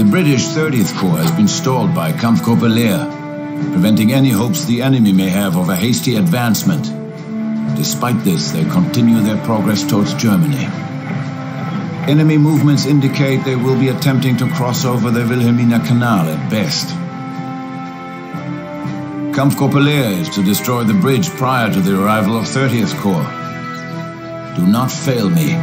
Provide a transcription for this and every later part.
The British 30th Corps has been stalled by Kampfgruppe Lehr, preventing any hopes the enemy may have of a hasty advancement. Despite this, they continue their progress towards Germany. Enemy movements indicate they will be attempting to cross over the Wilhelmina Canal at best. Kampfgruppe Lehr is to destroy the bridge prior to the arrival of 30th Corps. Do not fail me.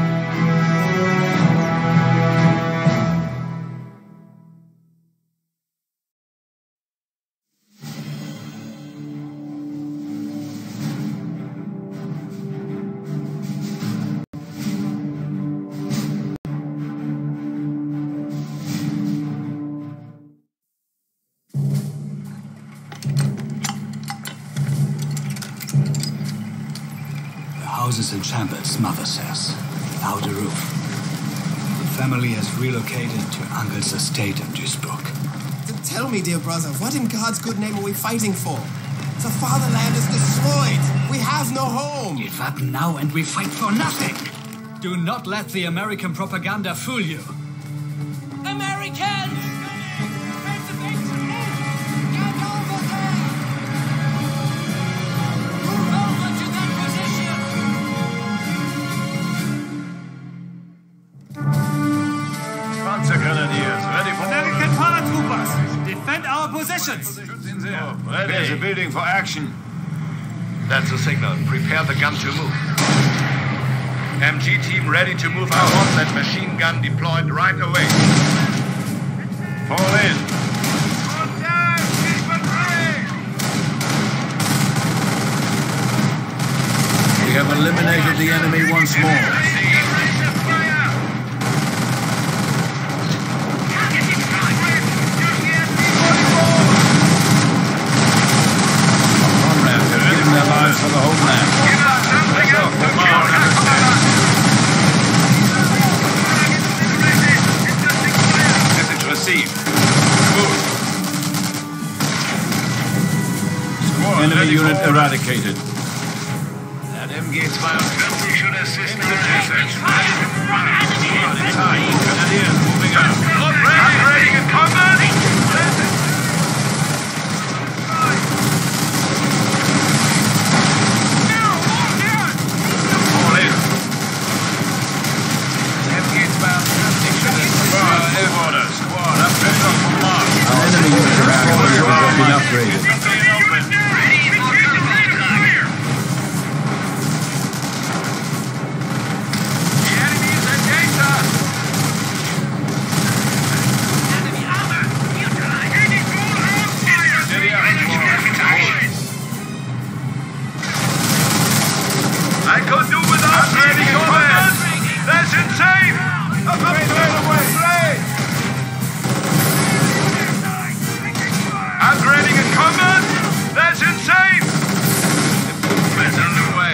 Houses in shambles, mother says. Without a roof. The family has relocated to Uncle's estate in Duisburg. Then tell me, dear brother, what in God's good name are we fighting for? The fatherland is destroyed. We have no home. Give up now and we fight for nothing. Do not let the American propaganda fool you. Americans! American paratroopers! Defend our positions! There's a building for action. That's a signal. Prepare the gun to move. MG team ready to move out. Want that machine gun deployed right away. Fall in. We have eliminated the enemy once more. Their lives for the homeland. Message received. Move. Squad Enemy unit eradicated. That MG 2 should assist in the research. Grenadiers moving up. Upgrading in combat. Our enemy unit has been upgraded. The enemy is engaged us! Enemy armor! Neutralized! Steady up, I could do without ready combat! That's insane! Upgrading in combat? That's insane! Improvement underway.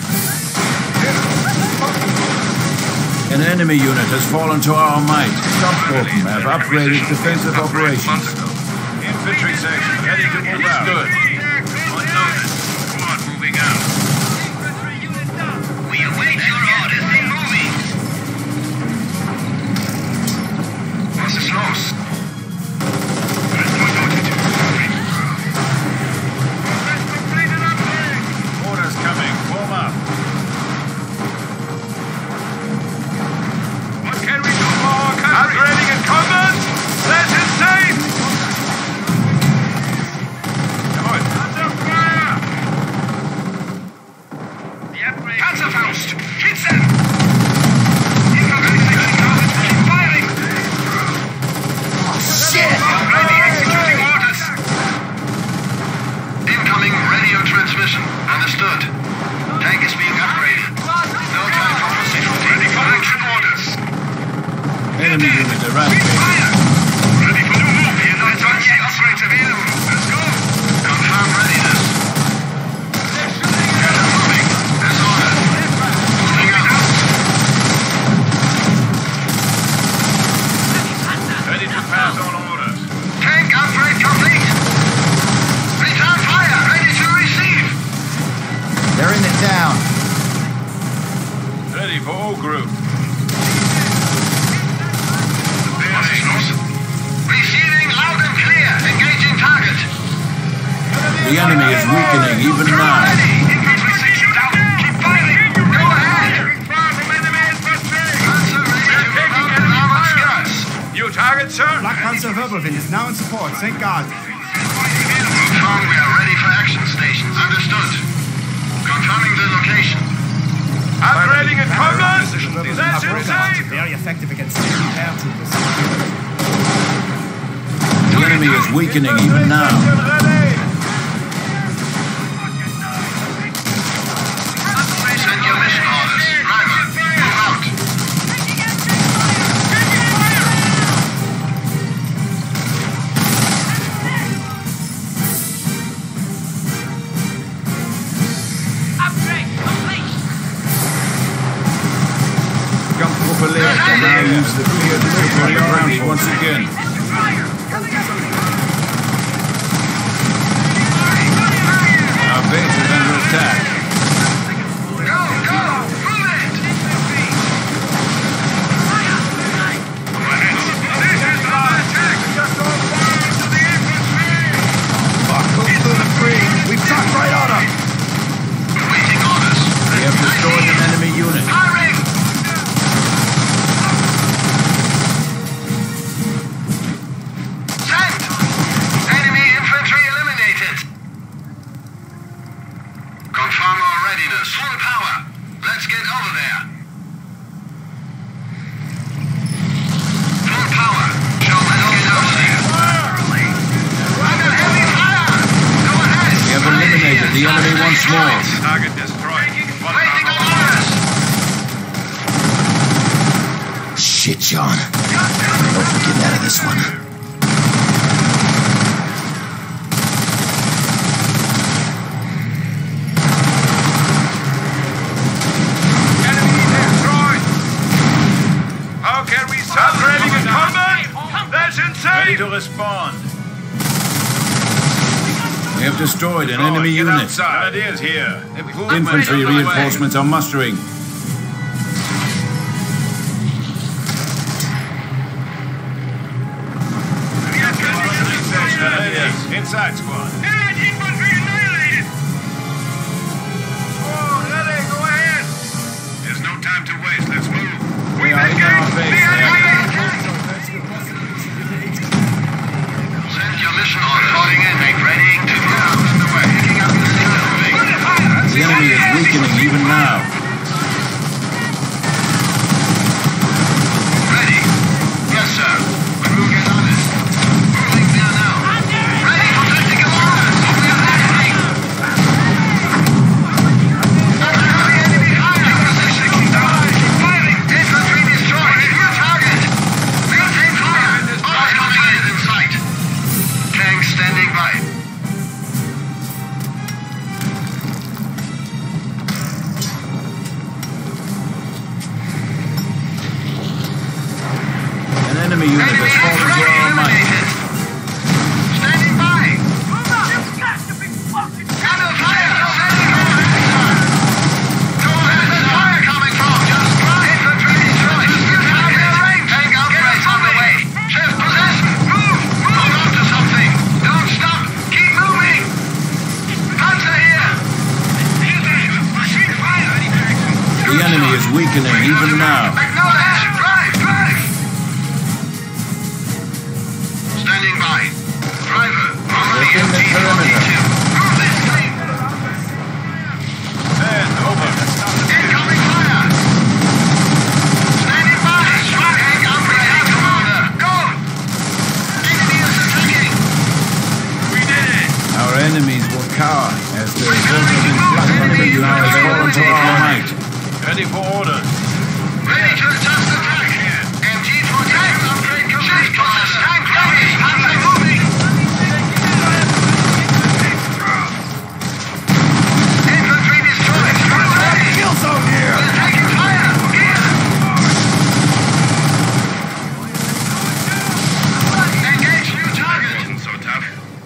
An enemy unit has fallen to our might. Kampfgruppen have upgraded defensive operations. Infantry section ready to move out. Good. On notice. Squad moving out. We await your orders in moving. Was ist los? Orders coming. Form up. What can we do for our country? Upgrading in combat? That's insane! Jawohl. Under fire! The upgrade. Panzerfaust! Hit them! Infantry section targets, keep firing! Shit! Upgrading, executing orders! Incoming radio transmission. Understood. Tank is being upgraded. No time for precision. Ready for action orders. Enemy unit eradicated. Fire! Ready for new move. Here, no time yet. Upgrades available. Let's go. Confirm readiness. Get them moving. As ordered. Moving out. Ready to pass on orders. Tank upgrade complete. Return fire. Ready to receive. They're in the town. Ready for all group. Was ist los? The enemy is weakening even now. Infantry sectioned out. Keep firing. Go ahead. Panzer ready to move out with armored skirts. New target, sir? Black Panzer Wirbelwind is now in support. Thank God. Confirm we are ready for action stations. Understood. Confirming the location. Upgrading in combat? That's insane! Very effective against air troopers. The enemy is weakening even now. Send your mission orders. Driver, move out. Kampfgruppe Lehr can now use the clear military ground once again. Our base is under attack. Go, go, move it! We've tracked right on him. Waiting orders. We have destroyed an enemy unit. Firing! Sent! Enemy infantry eliminated. Confirm our readiness. Full power. Let's get over there. Full power. Show me how get over there. Under heavy fire! Go ahead! We have eliminated the enemy once more. Target destroyed. Waiting on orders! Shit, John. Hope we're getting out of this one. Enemy destroyed! How can we stop training in combat? That's insane! Ready to respond. We have destroyed an enemy unit. Grenadiers here. Infantry reinforcements are mustering. Inside squad. Infantry annihilated! Oh, ready, go ahead. There's no time to waste. Let's move. We are in our base. Send your mission order. Calling in. Make ready to move out. Underway. Picking up the signal. The enemy is weakening even now. Ready? Yes, sir. When we'll get on it. Moving there now. Ready for tactical orders. We are acting. Incoming enemy fire. Position. Firing. Infantry destroyed. New target. Maintain fire. Orders coming in sight. Tank standing by. An enemy unit has fallen to our might. Standing by. Gunner fire. Go ahead. There's fire coming from. Just right. Infantry destroyed. Tank outbreaks on the way. Shift position. Move. Hold on to something. Don't stop. Keep moving. Panzer here. The enemy is weakening even now. Acknowledge. Drive. Standing by. Driver. Already Within the MT-42. perimeter. Move this thing. And over. Incoming fire. Standing by. Tank outbreak, commander. Go. Enemy is attacking. We did it. Our enemies will cower as the resources in black enemy now has fallen to our might. Ready for orders. Ready to adjust attack. MG-42 upgrade complete. Tank ready. Panzer moving. Infantry destroyed. Ready. Kill zone here. We're taking fire. Here. Engage new target. Wasn't so tough.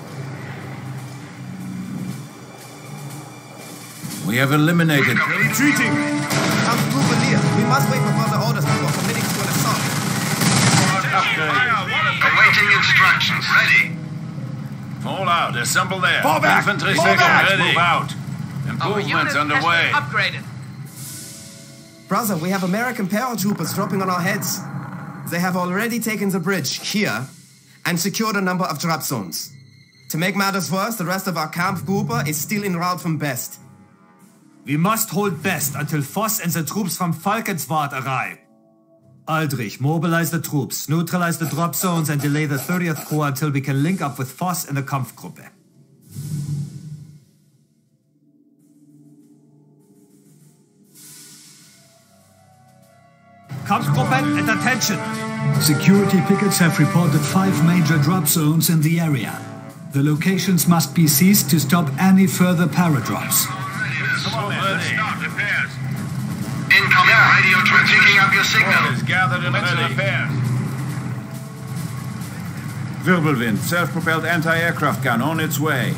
We have eliminated. Retreating. Kampfgruppe Lehr, we must wait for further orders before committing to an assault. Awaiting instructions. Ready. Fall out. Assemble there. Fall back. Infantry Fall section back. ready. Move out. Improvements underway. Upgraded. Brother, we have American paratroopers dropping on our heads. They have already taken the bridge here and secured a number of drop zones. To make matters worse, the rest of our Kampfgruppe is still en route from Best. We must hold Best until Voss and the troops from thwart arrive. Aldrich, mobilize the troops, neutralize the drop zones and delay the 30th Corps until we can link up with Voss and the Kampfgruppe. Kampfgruppe at attention! Security pickets have reported 5 major drop zones in the area. The locations must be seized to stop any further paradrops. Come on, man. Let's stop. Repairs. Incoming radio trip picking up your signal. Is gathered and ready. Wirbelwind, self-propelled anti-aircraft gun on its way.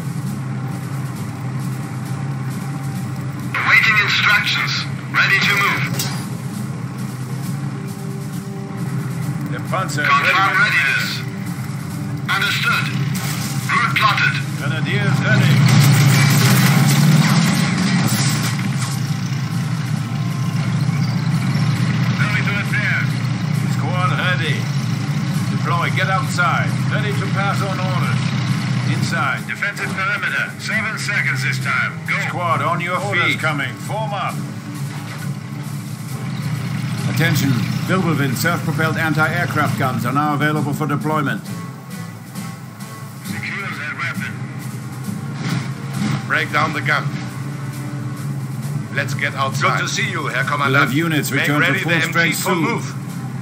Awaiting instructions. Ready to move. The Panzer Confirm readiness. Understood. Route plotted. Grenadiers ready. Ready. Deploy. Get outside. Ready to pass on orders. Inside. Defensive perimeter. 7 seconds this time. Go. Squad, on your feet. Coming. Form up. Attention. Wirbelwind self-propelled anti-aircraft guns are now available for deployment. Secure that weapon. Break down the gun. Let's get outside. Good to see you, Herr Commandant. We'll have units return to full strength soon. Move.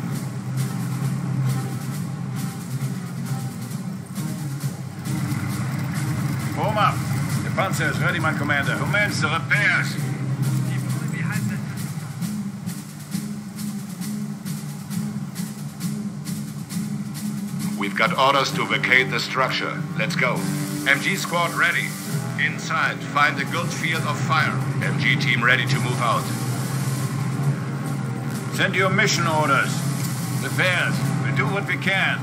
Form up. The Panzer is ready, my commander. Commence the repairs. We've got orders to vacate the structure. Let's go. MG squad ready. Inside, find a good field of fire. MG team ready to move out. Send your mission orders. Repairs. We'll do what we can.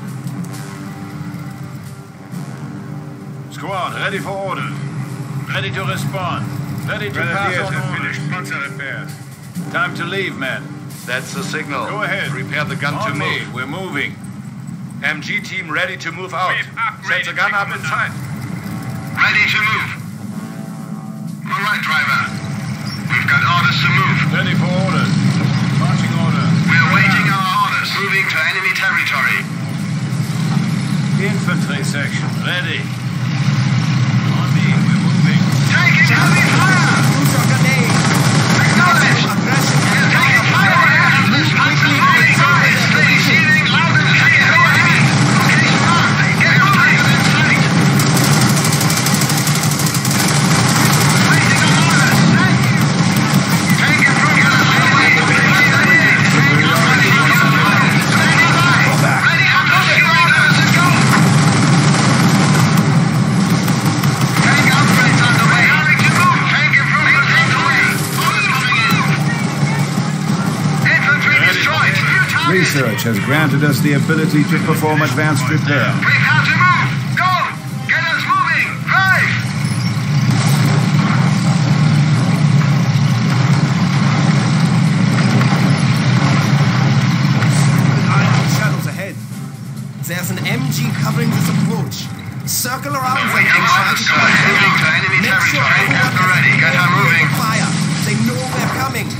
Squad, ready for orders. Ready to respond. Ready to pass on orders. Finished Panzer repairs. Time to leave, men. That's the signal. Go ahead. Repair the gun to me. move. We're moving. MG team ready to move out. Set the gun up in time. Ready to move. All right, driver. We've got orders to move. Ready for orders. Marching order. We're waiting our orders. Moving to enemy territory. Infantry section. Ready. On me. We're moving. Taking heavy fire! Use your grenade. Acknowledged. Aggression. We're taking fire! This Panzer moving. It's receiving loud and clear. Go ahead. Location marked. Get your target in sight. Waiting on orders. Tank improvement. Standing by. Ready for pushing orders and go. Tank upgrades underway. Having to move. Tank improvement underway. Orders coming in. Infantry destroyed. New target. Research has granted us the ability to perform advanced repair. Prepare to move. Go. Get us moving. Drive. Shadows ahead. There's an MG covering this approach. Circle around them and try to Go ahead. Moving to enemy Make sure territory. everyone Get ready. Get her moving. fire. They know we're coming.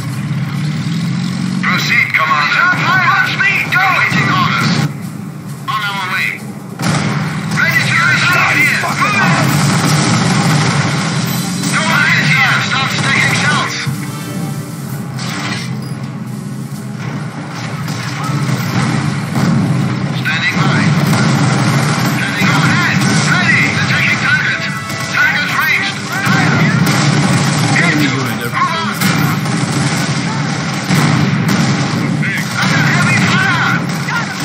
Proceed, Commander. Watch me. Go. Waiting orders. On our way. Ready to receive here. Move. Go ahead here. Start stacking shells. Standing by. Standing go ahead. Ready. Attacking target. Target ranged. Into. Move on. Under heavy fire!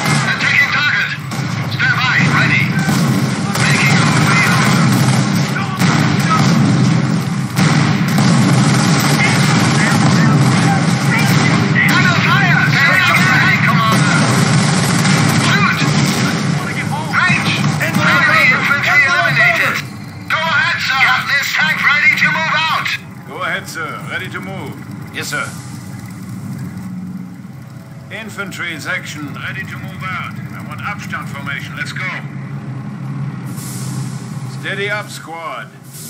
Yes, sir. Infantry section ready to move out. I want Abstand formation. Let's go. Steady up, squad.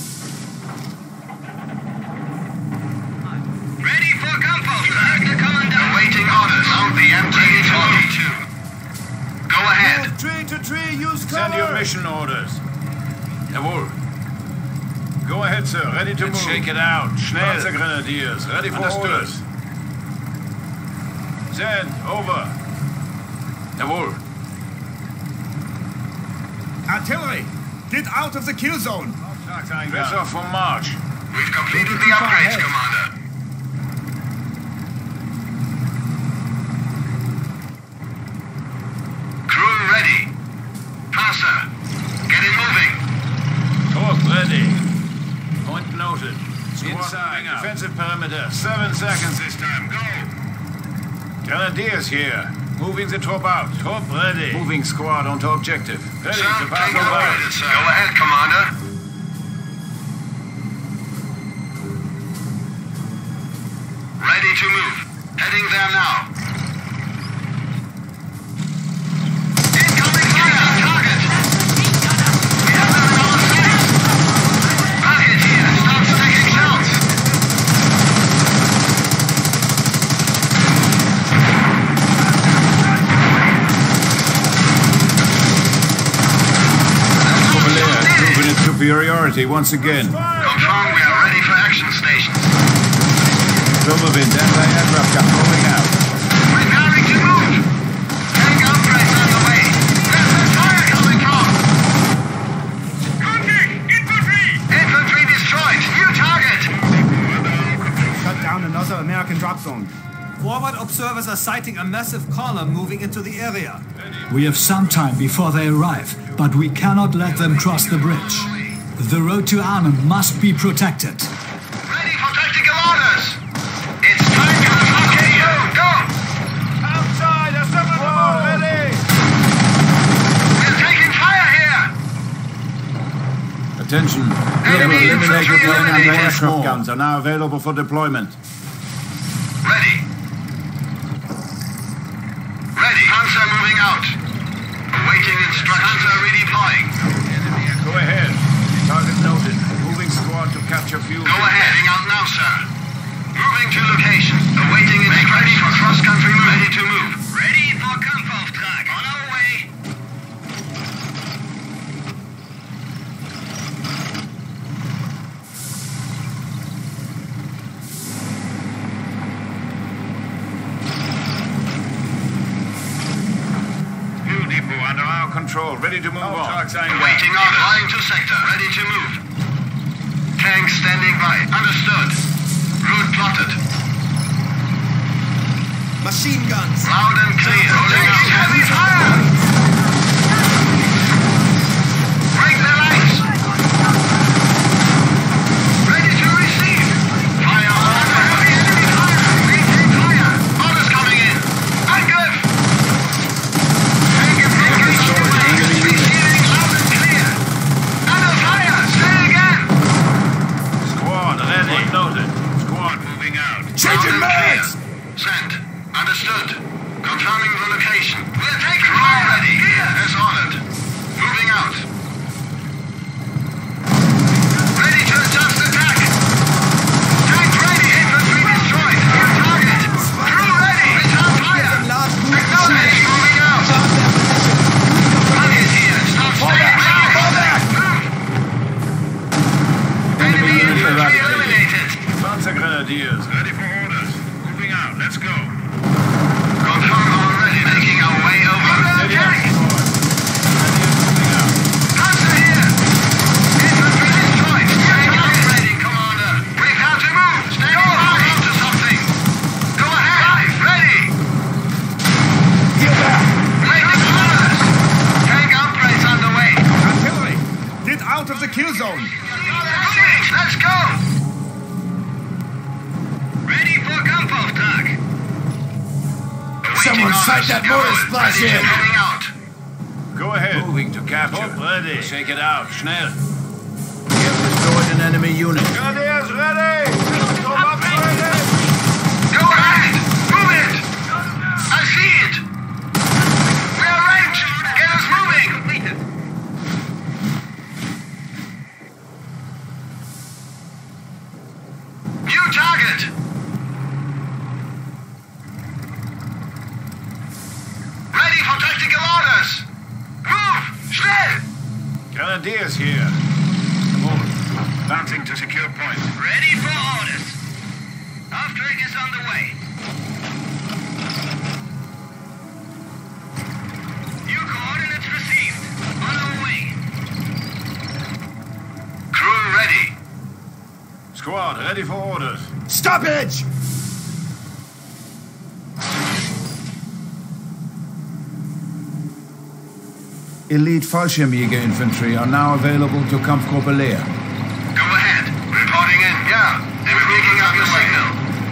Ready for Kampfgruppe. The commandant. Awaiting orders. Mount the MG-42. Go ahead. Tree to tree, use cover! Send your mission orders. Jawohl. Go ahead, sir. Ready to move. Shake it out. Schnell. Panzer Grenadiers. Ready for orders. Send. Over. Jawohl. Artillery, get out of the kill zone! Press off for march. We've completed the upgrades, Commander. Crew ready. Panzer, get it moving. Torp ready. Point noted. Inside. Defensive perimeter. 7 seconds this time. Go. Grenadiers here. Moving the torp out. Torp ready. Moving squad onto objective. Ready Sir, to pass take the operated, sir. Go ahead, Commander. Ready to move. Heading there now. Incoming fire on target. We have them in our sights. Rocket here. Start stacking shells. Proving its superiority once again. Confirm we are ready for action stations. Silverwind anti-aircraft gun rolling out. Preparing to move. Tank upgrades on the way. Where's the fire coming from? Contact! Infantry! Infantry destroyed. New target. Shut down another American drop zone. Forward observers are sighting a massive column moving into the area. We have some time before they arrive, but we cannot let them cross the bridge. The road to Arnhem must be protected. Ready for tactical orders. It's time to attack you. Go. Outside, a separate ready. We're taking fire here. Attention. Enemy infantry eliminated. Anti-aircraft guns are now available for deployment. Ready. Ready. Panzer moving out. Awaiting instructions. Panzer redeploying. Go ahead. Target noted. Moving squad to capture fuel. Go ahead. Heading out now, sir. Moving to location. Awaiting instructions. Ready for cross-country move. Ready to move. Ready for Kampfauftrag. On our way. Fuel depot under our control. Ready to move on. Awaiting orders. Flying to sector. Ready to move. Tank standing by. Understood. Route plotted. Machine guns. Loud and clear. Rolling out. Heavy fire! Break the lights. Ready to receive. Fire on. Heavy enemy fire. Maintain fire. Orders coming in. Angriff. Tank approaching on the way. Receiving loud and clear. Under fire. Say again. Squad ready. Noted. Squad moving out. Changing mags. Sent. Understood. Confirming the location. We're taking fire. Ready. As ordered. Moving out. Ready to adjust attack. Tank ready. Infantry destroyed. New target. Crew ready. Return fire. Acknowledge. Moving out. Target here. Stop staying. Enemy infantry eliminated. Panzer Grenadiers. Ready for orders. Moving out. Let's go. Confirm already. Making our way over. Steady up, Tank. squad. Grenadiers moving out. Panzer here! Infantry destroyed! Tank operating, Commander! Prepare to move! Standing by! Go to something! Go ahead! Ready! Get back! Waiting orders! Tank upgrades underway! Artillery, get out of the kill zone! Let's go! Ready for Kampfauftrag! Someone sight that mortar splash in! Moving out! Go ahead. Moving to capture. Ready. Shake it out. Schnell. We have destroyed an enemy unit. Grenadiers ready! Come up ready! Grenadiers here. Move. Advancing to secure point. Ready for orders. Half-track is on the way. New coordinates received. On our way. Crew ready. Squad, ready for orders. Stoppage! Elite Fallschirmjäger infantry are now available to Kampfgruppe Lehr. Go ahead. Reporting in. Yeah. They were picking up your signal.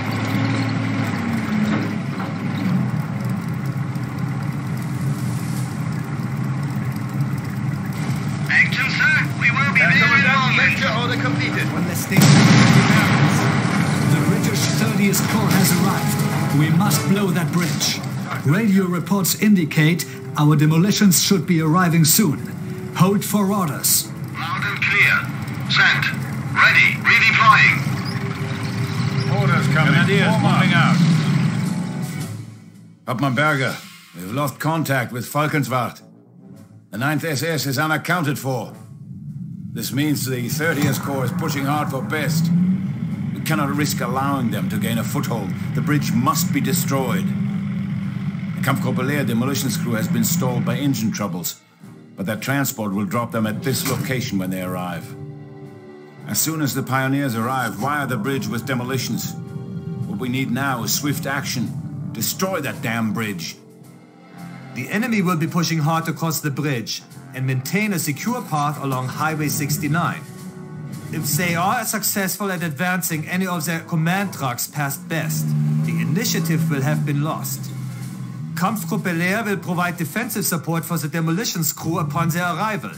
Action, sir. We will be there in a moment. Order completed. When the station The British 30th Corps has arrived. We must blow that bridge. Radio reports indicate our demolitions should be arriving soon. Hold for orders. Loud and clear. Sent. Ready. Redeploying. Orders coming. Grenadiers moving out. Hauptmann Berger, we've lost contact with Falkenswart. The 9th SS is unaccounted for. This means the 30th Corps is pushing hard for best. We cannot risk allowing them to gain a foothold. The bridge must be destroyed. The Kampfgruppe Lehr demolitions crew has been stalled by engine troubles, but their transport will drop them at this location when they arrive. As soon as the pioneers arrive, wire the bridge with demolitions. What we need now is swift action. Destroy that damn bridge. The enemy will be pushing hard across the bridge and maintain a secure path along Highway 69. If they are successful at advancing any of their command trucks past Best, the initiative will have been lost. Kampfgruppe Lehr will provide defensive support for the demolitions crew upon their arrival.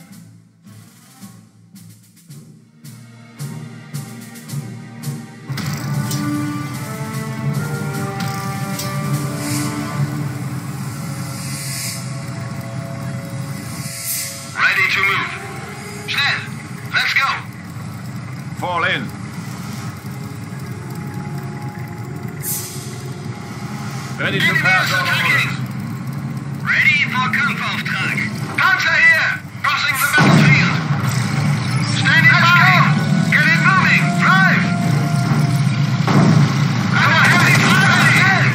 Ready to move. Schnell. Let's go. Fall in. Ready to pass all orders. Ready for Kampfauftrag. Panzer here. Crossing the battlefield. Standing by. Get it moving. Drive. Our heavy fire ahead.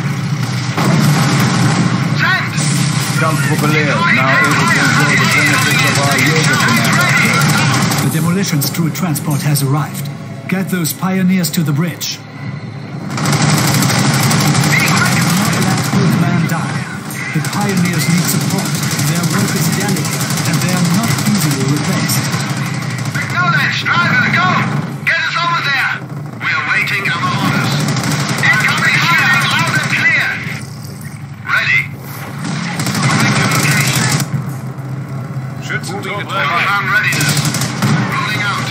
Send. Kampfgruppe Lehr is now able to enjoy the benefits of our yoga command. The demolitions crew transport has arrived. Get those pioneers to the bridge. The pioneers need support. Their work is delicate, and they are not easily replaced. Acknowledge! Driver, go! Get us over there! We're waiting our orders. Incoming fire, loud and clear! Ready. Moving to location. Schützentruppe Confirm readiness. Rolling out.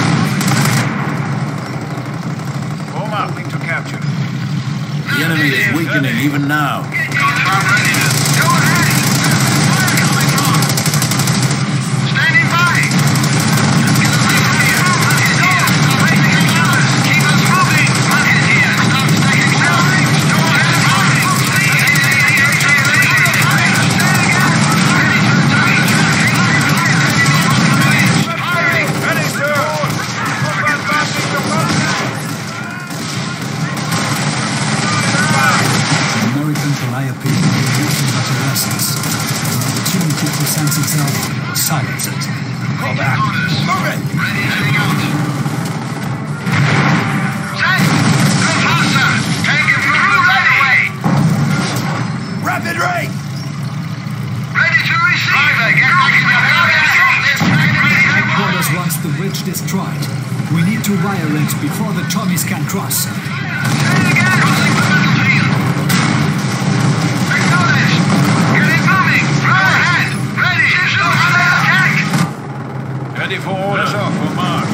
Form up. Moving to capture. The enemy is weakening even now. Confirm readiness. Go ahead! Fire coming from! Standing by! Get away from here! One is here! Waiting on others! Keep us moving! One is here! Stop stacking down! Go ahead! Firing! Ready, sir! Americans rely upon reducing better lessons. When the opportunity presents itself, silence it. Go back! Move it! Ready, heading out. Set! Go faster! Tank improvement ready! Rapid rate! Ready to receive! Driver, get back in your Headquarters wants the bridge destroyed. We need to wire it before the Tommies can cross. Say it again! Crossing the battlefield! Acknowledged! Get it moving! Go ahead! Ready! Shoot for the attack! Ready for orders. Off for march.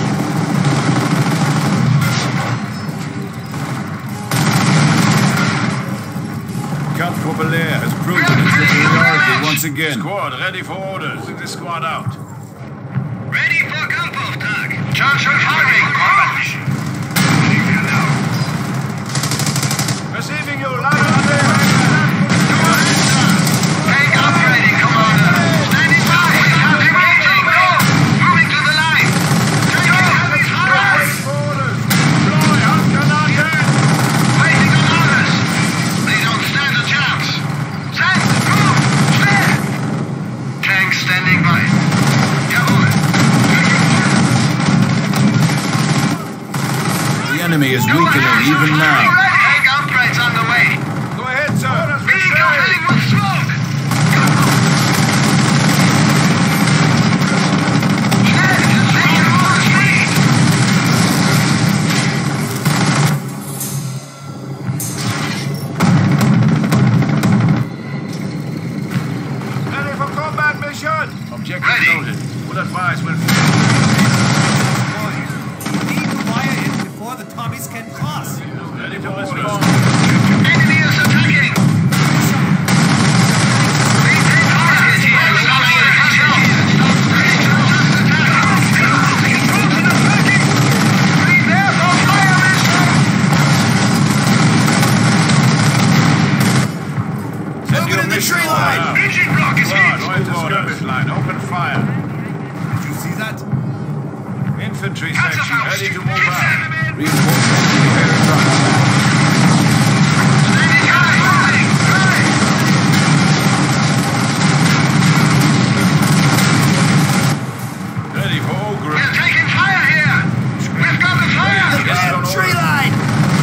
Kampfgruppe Lehr has proven its superiority once again. Squad, ready for orders. Moving the squad out. Ready for Kampfauftrag! Johnson firing! March! Receiving you, loud and clear. Tank operating, Commander! Standing by! Engaging! Go! enemy is weakening even now. Tank upgrades underway. Go ahead, sir. Vehicle filling with smoke. Ready for combat mission. Objective Ready. noted. Would advise when... Before the Tommies can cross. Ready to respond. Enemy is attacking. Maintain target here. Prepare for fire mission. Send your mission line. Engine block is hit. Join the skirmish line. Open fire. Did you see that? Infantry section ready to move out. Reinforcements to the airdrop. Standing by. Moving. Right. Ready for Ogre. We're taking fire here. We've got the fire. Tree line!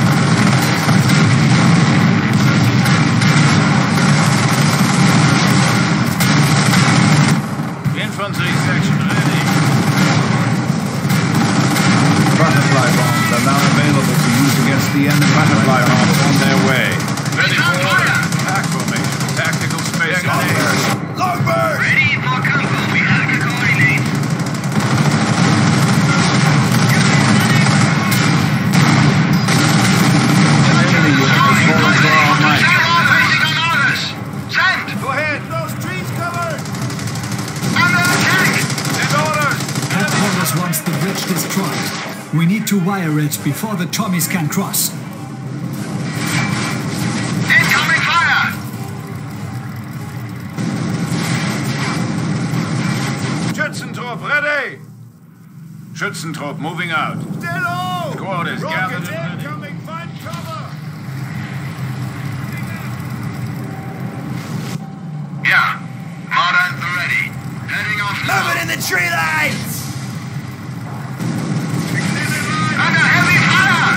Infantry section ready. Butterfly bombs are now available to use against the enemy. Butterfly bombs on their way. Ready for order. Attack formation. Tactical space. Longbird! Ready for combo. We have to coordinate. Enemy unit has fallen to our might. Waiting on orders. Send. Go ahead. Those trees covered. Under attack. Send orders. Headquarters wants the bridge destroyed. We need to wire it before the Tommies can cross. Incoming fire. Schützentrupp ready. Schützentrupp moving out. Stay low! Squad is gathered and ready. incoming! Find cover! Yeah. Modern ready. Heading off now. Move it in the tree lines! Under heavy fire.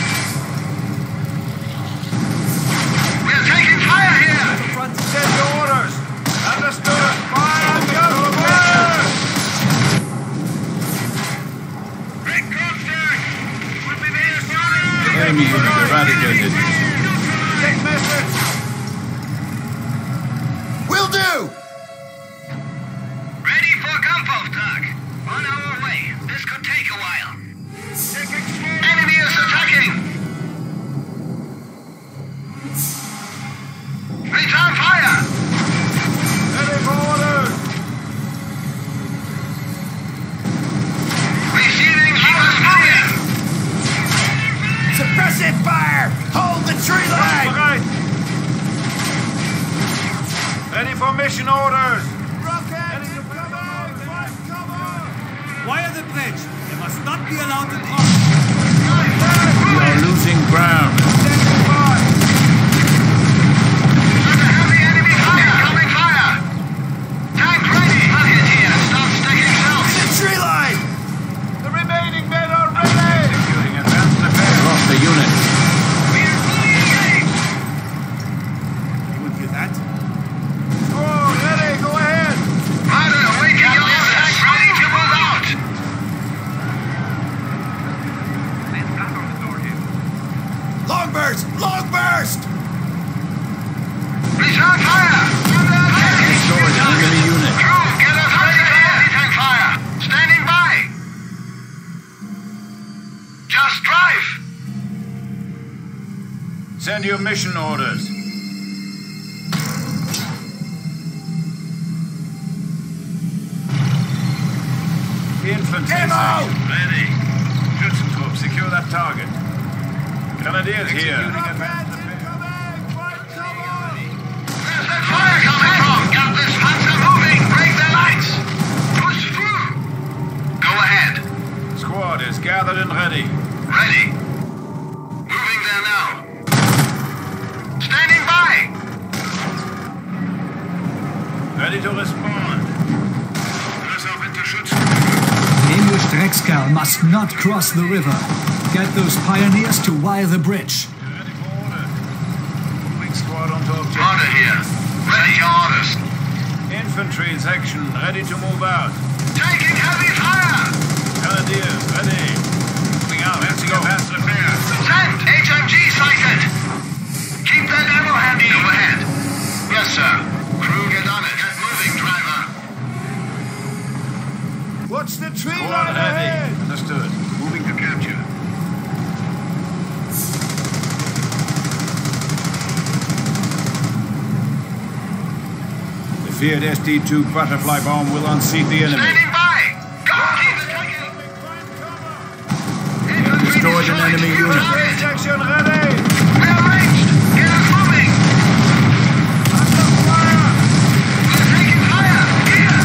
We're taking fire here. Send your orders. Understood. Fire and go. Fire. Break contact. We'll be there soon. Enemy unit eradicated. Take message. Will do! Ready for Kampfauftrag. On our way. This could take a while. Enemy is attacking. Return fire. Ready for orders. Receiving orders moving. Suppressive fire! Hold the tree line! Bereit. Ready for mission orders. Rockets! Incoming! Find cover! Wire the bridge. They must not be allowed to cross. We are losing ground. Standing by. Under heavy enemy fire. Incoming fire. Tank ready. Target here. Stop sticking south. The tree line! The remaining men are ready. Executing advanced defense. Lost a unit. We are fully engaged. You would hear that? Squad ready. Go ahead. Rider awaiting your orders. Ready to move out. Long burst! Long burst! Return fire. Under attack. Destroyed an enemy unit. Crew, get us ready for anti-tank fire. Standing by. Just drive. Send your mission orders. Infantry section ready. Schützentrupp, secure that target. Grenadiers here. Rockets! Incoming! Find cover! Where's that fire coming from? Got this Panzer moving. Break the lights. Push through. Go ahead. Squad is gathered and ready. Ready. Moving there now. Standing by. Ready to respond. Press up into Schutz. Emil Streckskerl must not cross the river. Get those pioneers to wire the bridge. Ready for order. Moving squad onto objective. Order here. Ready your orders. Infantry section ready to move out. Taking heavy fire! Grenadiers ready. Moving out. Let's go. Panzer Lehr. Send! HMG sighted! Keep that ammo handy. Go ahead. Yes, sir. Crew, get on it. Get moving, driver. Watch the tree Squad line ready. ahead! Understood. Moving to capture. The feared SD-2 butterfly bomb will unseat the enemy. Standing by! Go! Keep attacking! Destroyed an enemy unit. Section ready! We're ranged! Get us moving! Under fire! We're taking fire! Here!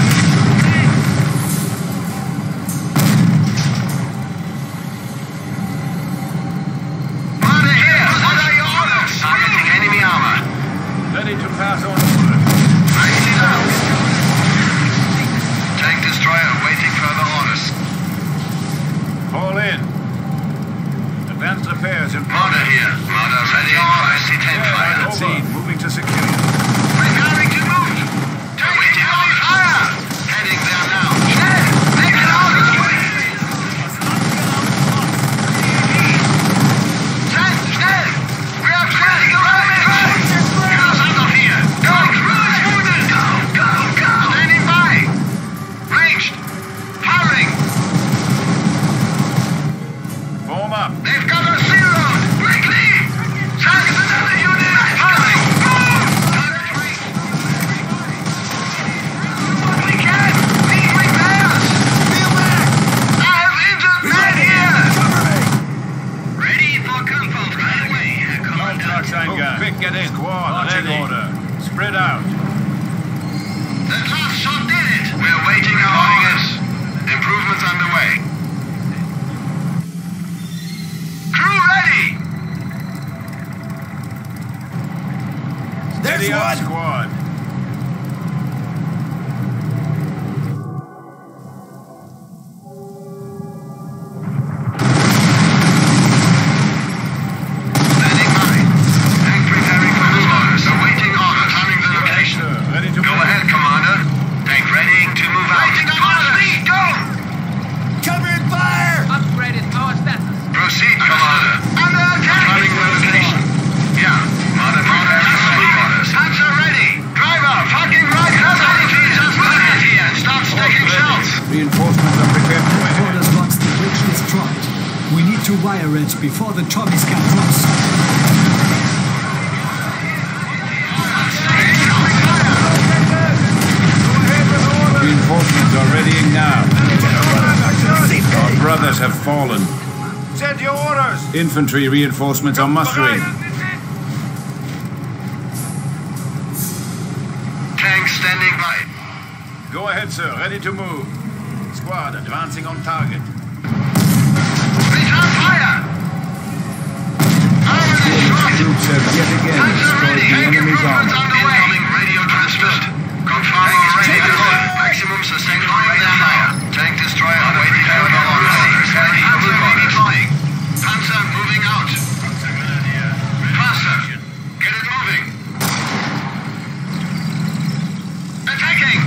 Order here! What are your orders? Targeting enemy armor. Ready to pass on orders. Raise it up! Tank destroyer waiting further orders. Fall in. Advanced repairs in Order here. Order ready. 5C-10 fire. Scene. Moving to secure. Preparing to move! Taking heavy fire! Heading there now. Schnell! Make it out! Send! Schnell! We are clearing the right! Get us out of here! Go! Go! Go! Go! Standing by! Ranged! Firing! Form up. They've got us zeroed! Quickly! Send another unit! Firing! Move! We can! Need repairs! Feel back! I have injured men here! Ready for comfort right away, Commander. Move quick, get in. Squad, marching order. Spread out. That last shot did it! We're waiting our orders. Improvements underway. Crew ready! Steady up, squad. Standing by. Tank preparing for move orders. Awaiting orders. Having the location. Ready to Go move. ahead, Commander. Tank readying to move out. Waiting on orders. Go! Covering fire! Upgraded power status. Proceed, Commander. Under attack! Having the location. Yeah. Commander preparing for move orders. Panzer ready. Driver, fucking right. Just put it here and start stacking shells. Reinforcements are prepared to attack. Orders once the bridge destroyed. We need to wire it before the Tommies can cross. Reinforcements are readying now. Our brothers have fallen. Send your orders! Infantry reinforcements are mustering. Tank standing by. Go ahead, sir. Ready to move. Squad advancing on target. Return fire! Troops have yet again destroyed the enemy's armor. Incoming radio transmit. Confirming ready to go. Maximum sustainable rate higher. Tank destroyer waiting for the orders. Ready to move orders. Panzer moving out. Faster. Get it moving. Attacking.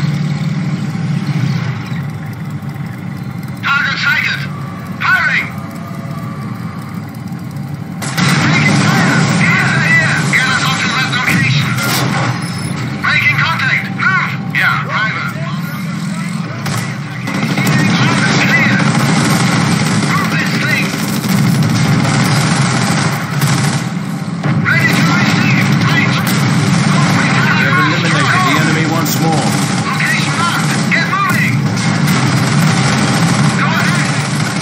Target sighted. Firing. Taking fire. Here. Get us onto that location. Making contact. Move. Yeah, driver. Clear. Move this thing. Ready to receive. Range. They have eliminated the enemy once more. Location marked. Get moving. Go ahead.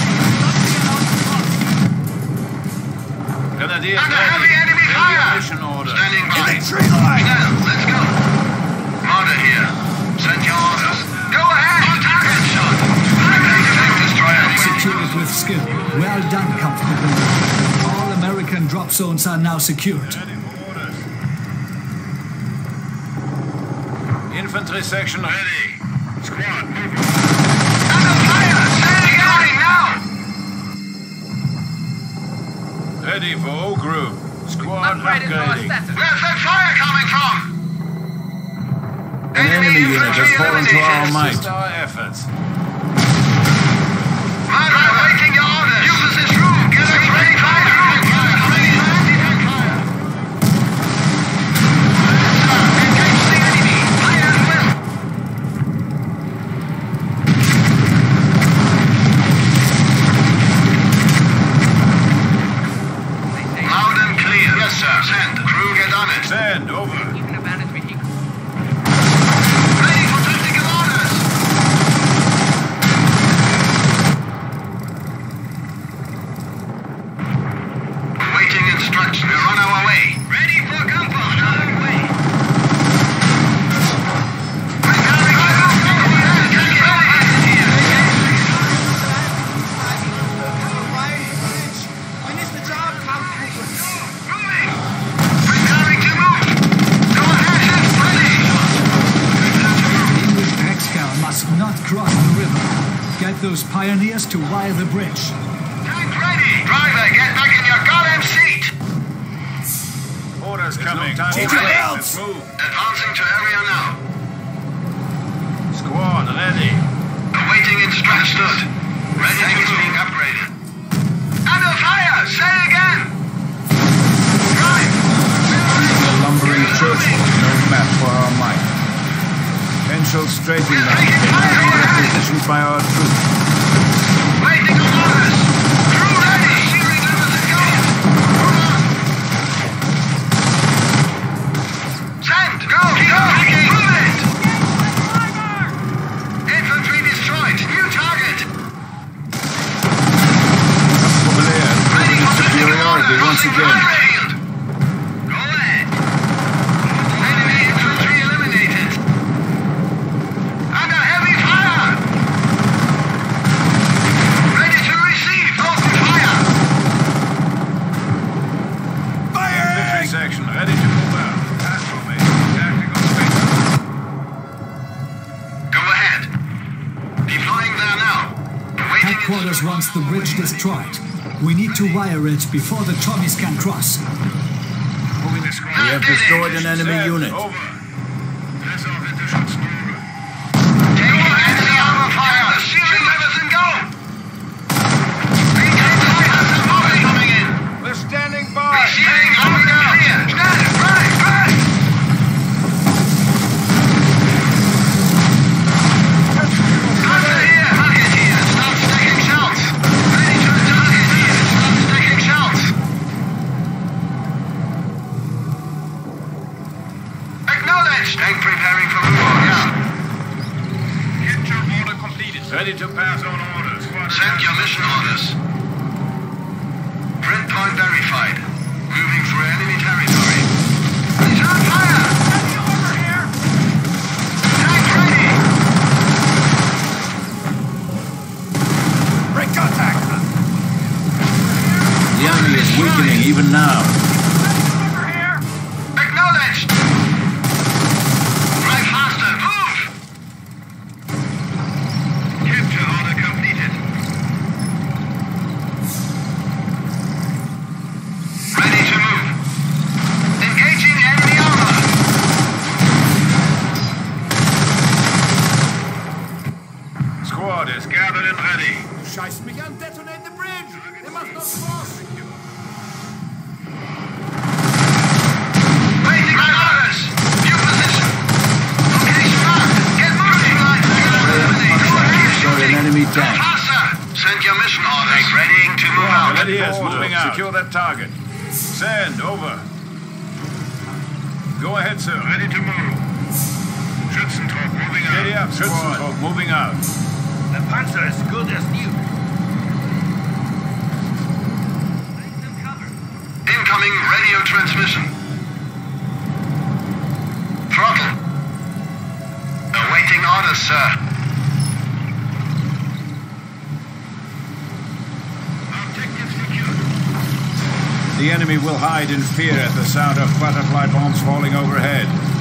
Grenadiers Under ready. heavy enemy fire. Mission order. Standing by. Tree line! Now, let's go. Order here. Send your orders. Go ahead. On target shot. Tank destroyer. Secured with skill. Well done, Kampfgruppe Lehr. All American drop zones are now secured. Ready for orders. Infantry section ready. Squad moving. Under fire. Standing by now. Ready for all group. Squad upgrading. Where's that fire coming from? An enemy unit has fallen to our might. Just our efforts. Madra, waiting your orders. Use this room. Get us ready for fire. Engage the enemy. Fire at will. Loud and clear. Yes, sir. Send. Crew, get on it. Send, over. Ready for tactical orders. Awaiting instructions. We're on our way. Ready for gunfire. On our way. Finish the job, Kampfgruppe. Moving. Preparing to move. Go ahead. Ready. English Dreckskerl must not cross the river. Get those pioneers to wire the bridge. Tank ready. Driver, get back in your goddamn seat. Orders coming. Move. Let's move. Advancing to area now. Squad ready. Awaiting instructions. Ready to move. Being upgraded. Under fire. Say again. Right. The lumbering church was no map for our might. Potential straightening line positioned by our troops. Waiting on orders. Crew ready. Steering levers and go. Move on. Send. Go. Keep tracking. Move it. Infantry destroyed. New target. Kampfgruppe Lehr Ready for superiority once again. Go ahead. Enemy infantry eliminated. Under heavy fire. Ready to receive. Open fire. Infantry section ready to move out. Task formation. Tactical space. Go ahead. Deploying there now. Awaiting Headquarters wants the bridge destroyed. We need to wire it before the Tommies can cross. Moving the squad. We have destroyed an enemy Send, unit. over. Pass off into Schutzgruppe. Taking enemy armor fire. Steering levers and go. Maintain fire. Support coming in. We're standing by. Receiving loud and clear. Stand. Right. Right. Panzer here. Target here. Start stacking shells. Ready to target here. Start stacking shells. Acknowledged. Tank preparing for move. Yeah. Capture order completed. Ready to pass on orders. Send your mission orders. Print point verified. Moving through enemy territory. Return fire! Tank ready! Break contact! The enemy is weakening even now. Acknowledged! Drive faster! Move! Capture order completed. Ready to move. Engaging enemy armor. Squad is gathered and ready. Scheiß mich an, detonate the bridge! They must not cross! Waiting on orders. New position. Location marked. Get moving. Destroy an enemy tank. Faster. Send your mission orders. Readying to move out. Ready is moving out. Secure that target. Send, over. Go ahead, sir. Ready to move. Schützentrupp moving out. Steady up, Schützentrupp moving out. The Panzer is good as new. Incoming radio transmission. Throttle. Awaiting orders, sir. Objective secured. The enemy will hide in fear at the sound of butterfly bombs falling overhead.